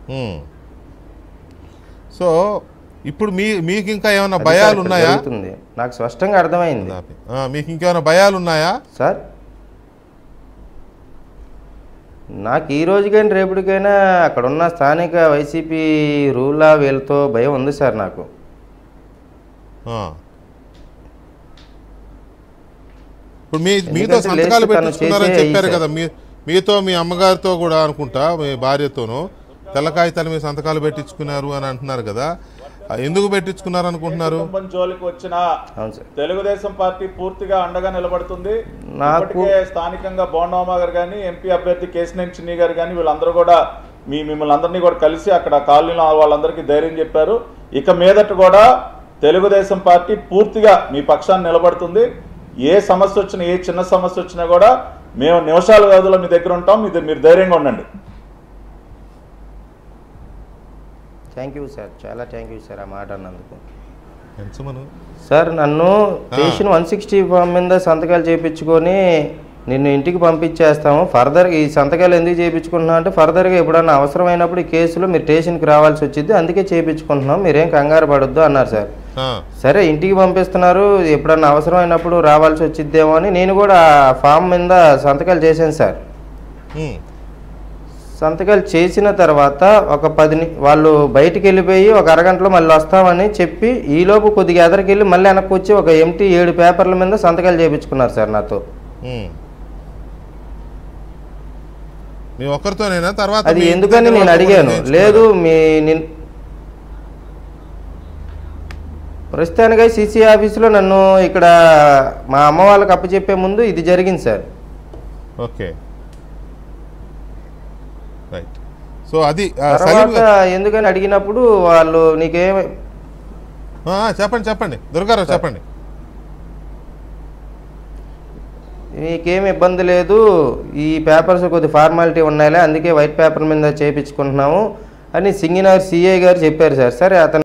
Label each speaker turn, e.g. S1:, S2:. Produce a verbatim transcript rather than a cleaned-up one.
S1: So ఇప్పుడు మీ మీకు ఇంకా ఏమైనా భయాలు ఉన్నాయా?
S2: నాకు స్పష్టంగా అర్థమైంది.
S1: మీకు ఇంకేమైనా భయాలు ఉన్నాయా
S2: సార్? నాకు ఈ రోజుకైనా రేపటికైనా అక్కడ ఉన్న స్థానిక వైసీపీ రూలా వీళ్ళతో భయం ఉంది సార్ నాకు.
S1: ఇప్పుడు మీ మీతో సంతకాలు పెట్టించుకున్నారని చెప్పారు కదా, మీ మీతో మీ అమ్మగారితో కూడా అనుకుంటా, మీ భార్యతోనూ తెల్ల కాగితాల మీద సంతకాలు పెట్టించుకున్నారు అని అంటున్నారు కదా, ఎందుకు పెట్టించుకున్నారు అనుకుంటున్నారు?
S3: జోలికి వచ్చిన తెలుగుదేశం పార్టీ పూర్తిగా అండగా నిలబడుతుంది. స్థానికంగా బోండమ్మ గారు కానీ, ఎంపీ అభ్యర్థి కేశినేని చిన్ని గారు కానీ, వీళ్ళందరూ కూడా మీ మిమ్మల్ని అందరినీ కూడా కలిసి అక్కడ కాలనీలో వాళ్ళందరికీ ధైర్యం చెప్పారు. ఇక మీదట కూడా తెలుగుదేశం పార్టీ పూర్తిగా మీ పక్షాన్ని నిలబడుతుంది. ఏ సమస్య వచ్చినా, ఏ చిన్న సమస్య వచ్చినా కూడా మేము నిమిషాల వ్యవధిలో మీ దగ్గర ఉంటాం. ఇది మీరు ధైర్యంగా ఉండండి.
S2: థ్యాంక్ యూ సార్, చాలా థ్యాంక్ యూ సార్ ఆ మాట అన్నందుకు.
S1: సార్
S2: నన్ను స్టేషన్ వన్ సిక్స్టీ ఫామ్ మీద సంతకాలు చేయించుకొని నిన్ను ఇంటికి పంపించేస్తాము, ఫర్దర్గా ఈ సంతకాలు ఎందుకు చేయించుకుంటున్నాం అంటే ఫర్దర్గా ఎప్పుడన్నా అవసరమైనప్పుడు ఈ కేసులో మీరు స్టేషన్కి రావాల్సి వచ్చింది, అందుకే చేయించుకుంటున్నాం, మీరేం కంగారు పడొద్దు అన్నారు సార్. సరే ఇంటికి పంపిస్తున్నారు, ఎప్పుడన్నా అవసరమైనప్పుడు రావాల్సి వచ్చిద్దేమో అని నేను కూడా ఫామ్ మీద సంతకాలు చేశాను సార్. సంతకాలు చేసిన తర్వాత ఒక పది వాళ్ళు బయటికి వెళ్ళిపోయి ఒక అరగంటలో మళ్ళీ వస్తామని చెప్పి ఈలోపు కొద్దిగా ఎదరికెళ్ళి మళ్ళీ వెనక్కి వచ్చి ఒక ఎంటీ ఏడు పేపర్ల మీద సంతకాలు చేయించుకున్నారు సార్ నాతో. అది ఎందుకని నేను అడిగాను. లేదు మీ ప్రస్తుతానికై సిసి ఆఫీసులో నన్ను ఇక్కడ మా అమ్మ వాళ్ళకి అప్పచెప్పే ముందు ఇది జరిగింది సార్.
S1: Okay right. సో అది
S2: ఎందుకని అడిగినప్పుడు వాళ్ళు నీకేమి
S1: చెప్పండి చెప్పండి దుర్గారావు చెప్పండి.
S2: మీకేమి ఇబ్బంది లేదు, ఈ పేపర్స్ కొద్ది ఫార్మాలిటీ ఉన్నాయిలే, అందుకే వైట్ పేపర్ మీద చేయించుకుంటున్నాము అని సింగినగర్ సిఐ గారు చెప్పారు సార్. సరే అతను